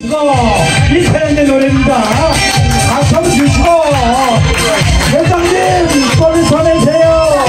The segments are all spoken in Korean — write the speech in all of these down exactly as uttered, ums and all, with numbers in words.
주시고 이 태양의 노래입니다. 박수 한번 주시고 회장님 손을 전해주세요.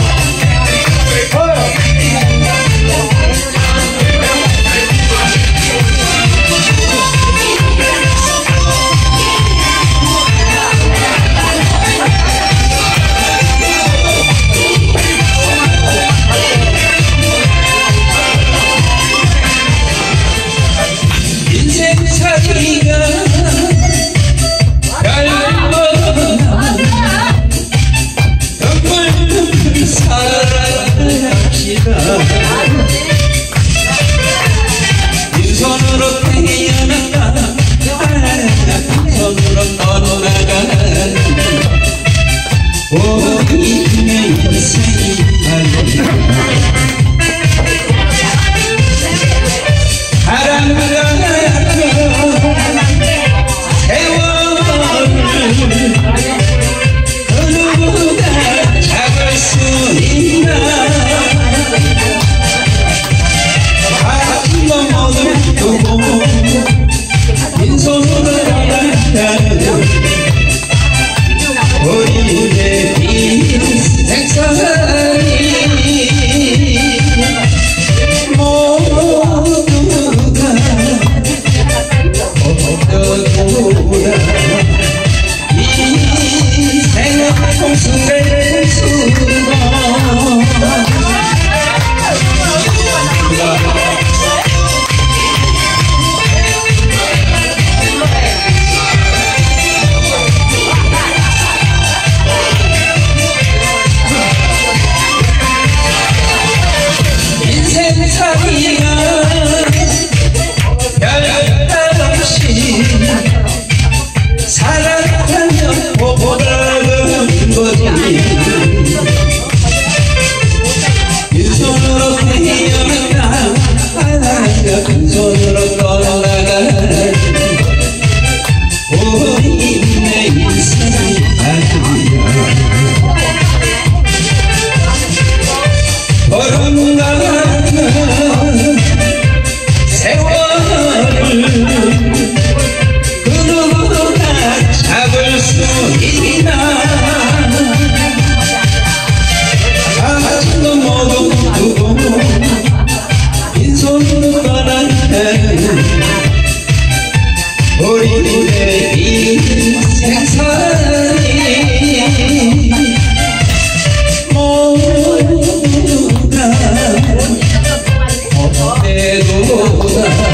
빈손으로 태어났다 빈손으로 떠나가는 우리의 인생이 바람과 세월을 그 누구가 잡을 수 있나. 빈손으로 떠나가는 우리의 인생살이 모두가 어떠구나. 인생은 홍수를 수고 인생살이가 별탈 없이 살아가면 보다는 거지. 빈손으로 태어났다 빈손으로 떠나가는 우리의 인생이 아니야. 걸어가는 세월을 그 누구가 잡을 수 있나. 가진 것 모두 두고 빈손으로 떠나가는 우리의 인생살이 모두가 어때도